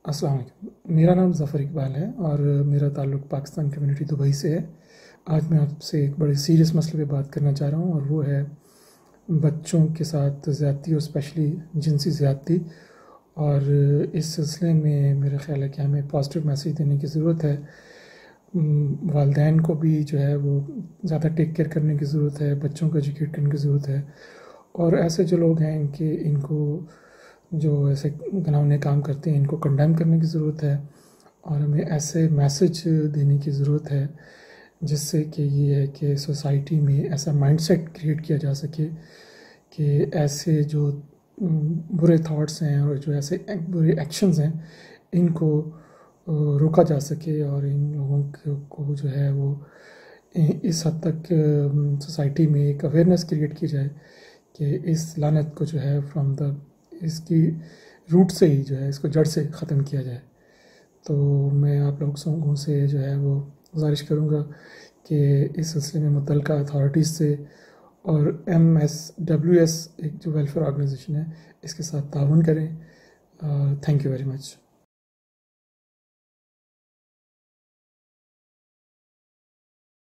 अस्सलाम वालेकुम। मेरा नाम ज़फ़र इकबाल है और मेरा ताल्लुक़ पाकिस्तान कम्युनिटी दुबई से है। आज मैं आपसे एक बड़े सीरियस मसले पे बात करना चाह रहा हूँ और वो है बच्चों के साथ ज़्यादती और स्पेशली जिनसी ज़्यादती। और इस सिलसिले में मेरा ख़्याल है कि हमें पॉजिटिव मैसेज देने की ज़रूरत है। वालिदैन को भी जो है वो ज़्यादा टेक केयर करने की ज़रूरत है, बच्चों को एजुकेट करने की ज़रूरत है। और ऐसे जो लोग हैं कि इनको जो ऐसे घिनौने काम करते हैं इनको कंडेम करने की ज़रूरत है और हमें ऐसे मैसेज देने की ज़रूरत है जिससे कि ये है कि सोसाइटी में ऐसा माइंडसेट क्रिएट किया जा सके कि ऐसे जो बुरे थॉट्स हैं और जो ऐसे बुरे एक्शंस हैं इनको रोका जा सके और इन लोगों को जो है वो इस हद तक सोसाइटी में एक अवेयरनेस क्रिएट की जाए कि इस लानत को जो है फ्रॉम द इसकी रूट से ही जो है इसको जड़ से ख़त्म किया जाए। तो मैं आप लोगों से जो है वो गुजारिश करूँगा कि इस सिलसिले में मुतल्लिका अथॉरिटीज़ से और MSWS एक जो वेलफेयर ऑर्गेनाइजेशन है इसके साथ ताउन करें। Thank you very much.